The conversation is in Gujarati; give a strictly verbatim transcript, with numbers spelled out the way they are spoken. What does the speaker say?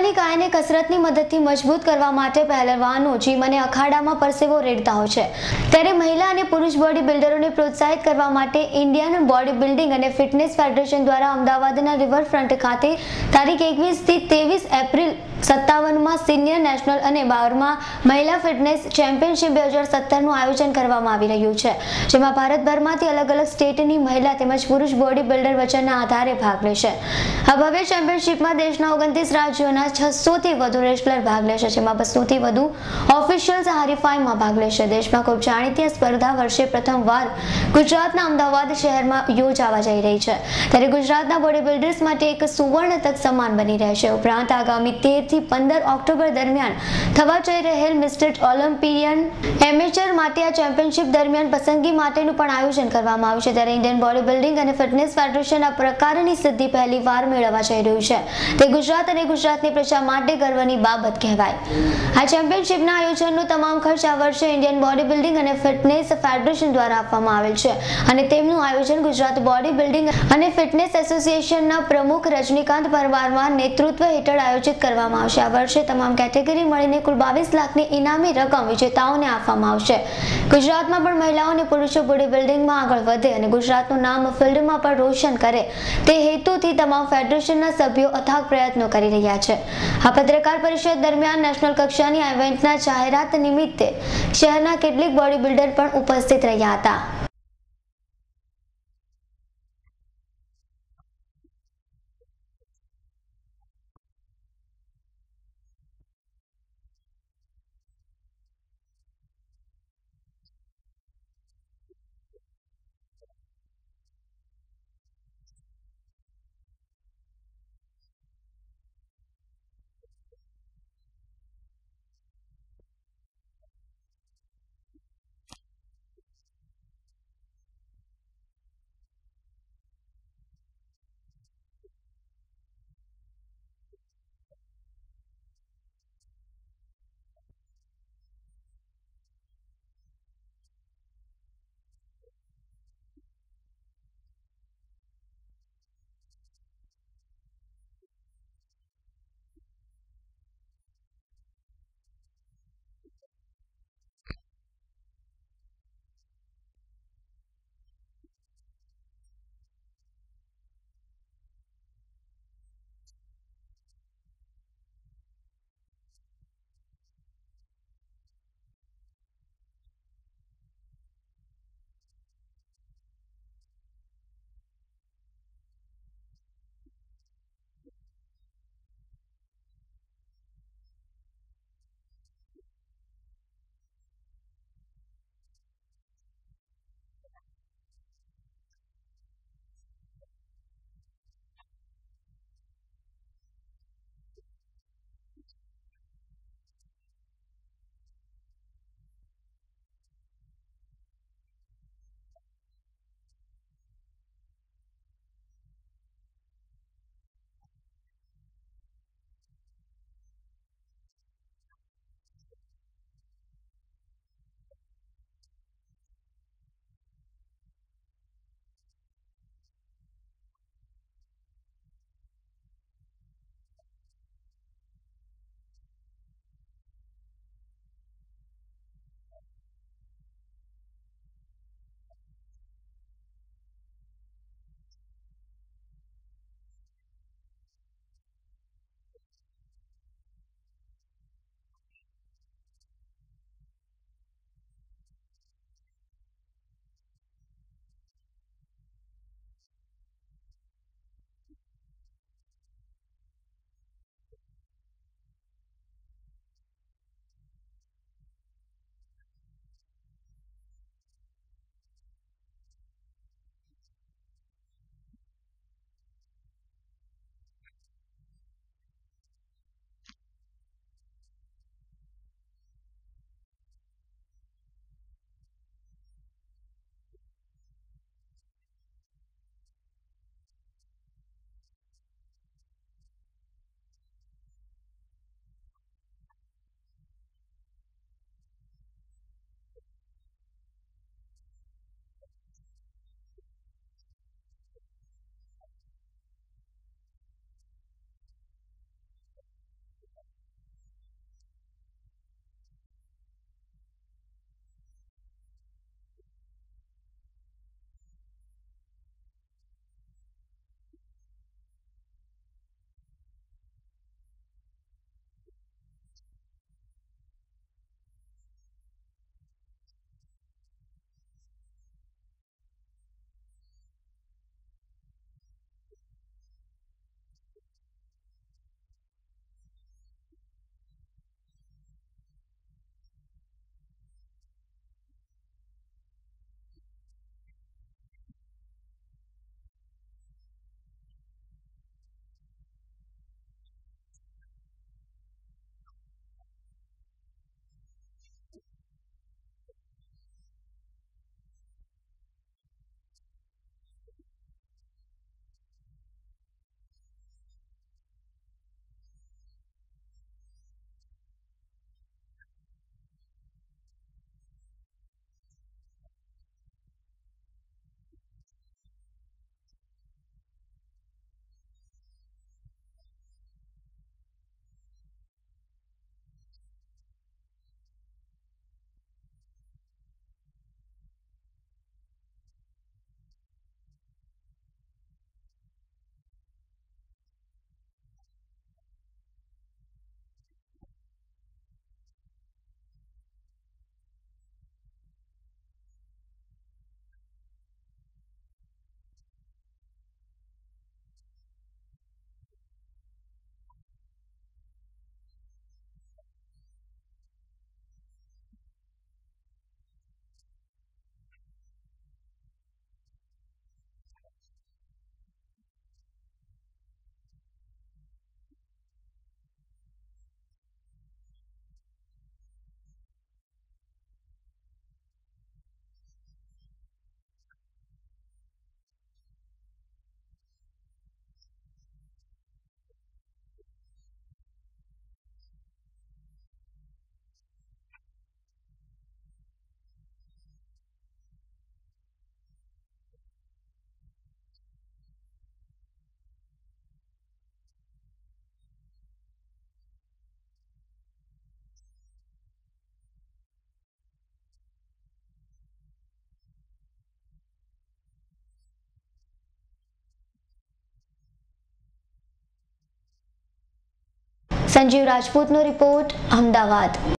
પોતાની કાયને કસરતની મદદથી મજબૂત કરવા માટે પહેલવાનો જીમ અને અખાડામાં પરસેવો રેડતા હોય છે, ત્યારે મહિલા અને પુરુષ બોડી બિલ્ડરોને પ્રોત્સાહિત કરવા માટે ઇન્ડિયન બોડી બિલ્ડિંગ અને ફિટનેસ ફેડરેશન દ્વારા અમદાવાદના રિવરફ્રન્ટ ખાતે તારીખ એકવીસ થી ત્રેવીસ એપ્રિલ સત્તાવનમાં સિનિયર નેશનલ અને બારમાં મહિલા ફિટનેસ ચેમ્પિયનશિપ બે હજાર સત્તરનું આયોજન કરવામાં આવી રહ્યું છે, જેમાં ભારતભરમાંથી અલગ અલગ સ્ટેટની મહિલા તેમજ પુરુષ બોડી બિલ્ડર વચ્ચેના આધારે ભાગ લેશે। આ ભવ્ય ચેમ્પિયનશિપમાં દેશના ઓગણત્રીસ રાજ્યોના છસો થી વધુ રેસલર ભાગ લેશે, જેમાં બસો થી વધુ ઓફિશિયલ્સ હરીફાઈમાં ભાગ લેશે। દેશમાં ખૂબ જાણીતી આ સ્પર્ધા વર્ષે પ્રથમવાર ગુજરાતના અમદાવાદ શહેરમાં યોજાવા જઈ રહી છે, ત્યારે ગુજરાતના બોડી બિલ્ડર્સ માટે એક સુવર્ણ તક સમાન બની રહેશે। ઉપરાંત આગામી તેર થી પંદર ઓક્ટોબર દરમિયાન થવા જઈ રહેલ મિસ્ટર ઓલિમ્પિયન એમેચર માટે આ ચેમ્પિયનશિપ દરમિયાન પસંદગી માટેનું પણ આયોજન કરવામાં આવ્યું છે, ત્યારે ઇન્ડિયન બોડી બિલ્ડિંગ અને ફિટનેસ ફેડરેશન આ પ્રકારની સિદ્ધિ પહેલી વાર મેળવવા જઈ રહ્યું છે, તે ગુજરાત અને ગુજરાતની પ્રજા માટે ગર્વની બાબત કહેવાય। આ ચેમ્પિયનશિપના આયોજનનો તમામ ખર્ચ આ વર્ષે ઇન્ડિયન બોડી બિલ્ડિંગ અને ફિટનેસ ફેડરેશન દ્વારા આપવામાં આવેલ છે અને તેમનું આયોજન ગુજરાત બોડી બિલ્ડિંગ અને ફિટનેસ એસોસિએશનના પ્રમુખ રજનીકાંત પરમારના નેતૃત્વ હેઠળ આયોજિત કરવામાં આવશે। આ વર્ષે તમામ કેટેગરી મળીને કુલ બાવીસ લાખની ઇનામી રકમ વિજેતાઓને આપવામાં આવશે। ગુજરાતમાં પણ મહિલાઓ અને પુરુષો બોડી બિલ્ડિંગમાં આગળ વધે અને ગુજરાતનું નામ ફિલ્ડમાં પણ રોશન કરે તે હેતુથી તમામ ફેડરેશનના સભ્યો અથાગ પ્રયત્નો કરી રહ્યા છે। આ પત્રકાર પરિષદ દરમિયાન નેશનલ કક્ષાની આ ઇવેન્ટના જાહેરાત નિમિત્તે શહેરના કેટલીક બોડી બિલ્ડર પણ ઉપસ્થિત રહ્યા હતા। સંજીવ રાજપૂતનો રિપોર્ટ, અમદાવાદ।